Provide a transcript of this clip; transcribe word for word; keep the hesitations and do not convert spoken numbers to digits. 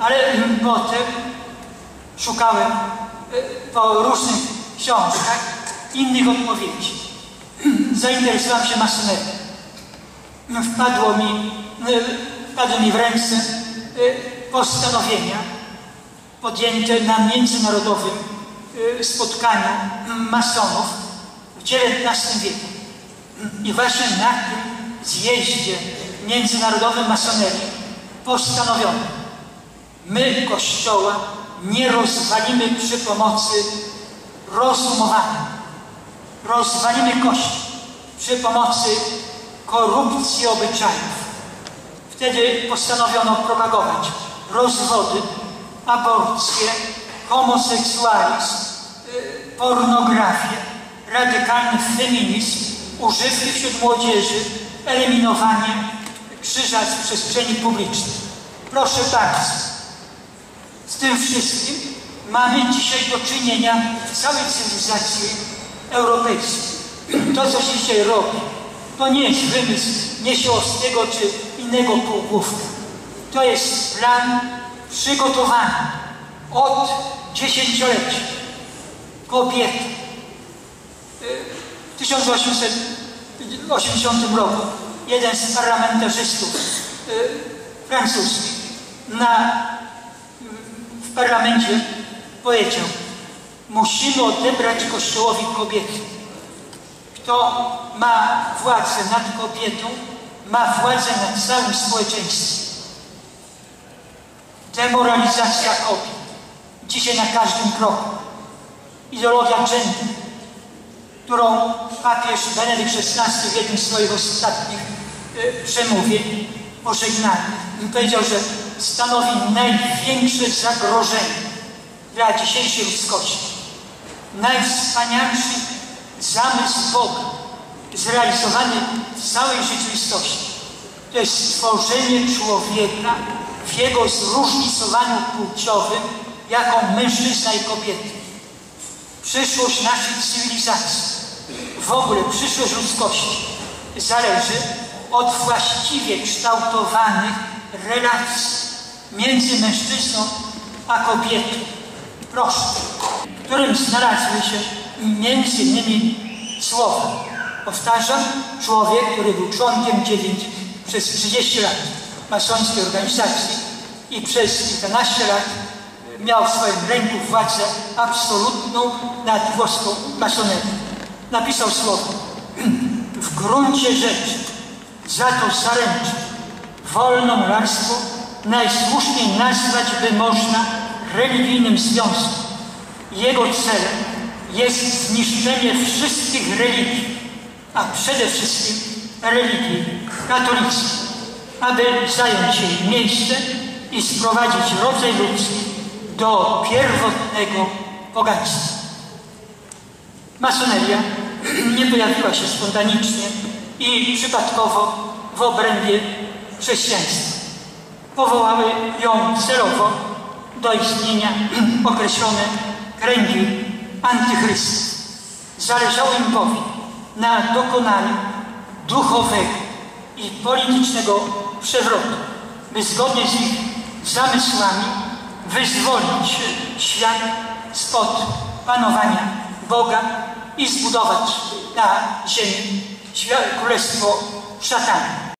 Ale potem szukałem po różnych książkach innych odpowiedzi. Zainteresowałem się masonerią. Wpadło mi, wpadły mi w ręce postanowienia podjęte na międzynarodowym spotkaniu masonów w dziewiętnastym wieku. I właśnie na tym zjeździe międzynarodowym masonerii postanowiono: my Kościoła nie rozwalimy przy pomocy rozumowania. Rozwalimy Kościół przy pomocy korupcji obyczajów. Wtedy postanowiono propagować rozwody, aborcję, homoseksualizm, pornografię, radykalny feminizm, używki wśród młodzieży, eliminowanie krzyża z przestrzeni publicznej. Proszę bardzo, z tym wszystkim mamy dzisiaj do czynienia w całej cywilizacji europejskiej. To, co się dzisiaj robi, to nie jest wymysł Niesiłowskiego czy innego półgłówka. To jest plan przygotowany od dziesięcioleci. Kobiety. W tysiąc osiemset osiemdziesiątym roku jeden z parlamentarzystów francuskich na, w parlamencie powiedział: musimy odebrać Kościołowi kobiety. Kto ma władzę nad kobietą, ma władzę nad całym społeczeństwem. Demoralizacja kobiet. Dzisiaj na każdym kroku. Ideologia gender, którą papież Benedykt szesnasty w jednym z swoich ostatnich y, przemówień pożegnalnych powiedział, że stanowi największe zagrożenie dla dzisiejszej ludzkości. Najwspanialszy zamysł Boga zrealizowany w całej rzeczywistości to jest stworzenie człowieka w jego zróżnicowaniu płciowym jako mężczyzna i kobieta. Przyszłość naszej cywilizacji, w ogóle przyszłość ludzkości zależy od właściwie kształtowanych relacji między mężczyzną a kobietą. Proszę, w którym znalazły się między innymi słowa. Powtarzam, człowiek, który był członkiem dziewięć, przez trzydzieści lat masońskiej organizacji i przez kilkanaście lat miał w swoim ręku władzę absolutną nad włoską masonerią. Napisał słowa: w gruncie rzeczy za to zaręcze wolno malarstwo najsłuszniej nazwać by można religijnym związkiem. Jego celem jest zniszczenie wszystkich religii, a przede wszystkim religii katolickiej, aby zająć jej miejsce i sprowadzić rodzaj ludzki do pierwotnego pogaństwa. Masoneria nie pojawiła się spontanicznie i przypadkowo w obrębie chrześcijaństwa. Powołały ją celowo do istnienia określone kręgi antychrystów. Zależało im bowiem na dokonaniu duchowego i politycznego przewrotu, by zgodnie z ich zamysłami wyzwolić świat spod panowania Boga i zbudować na ziemi królestwo szatana.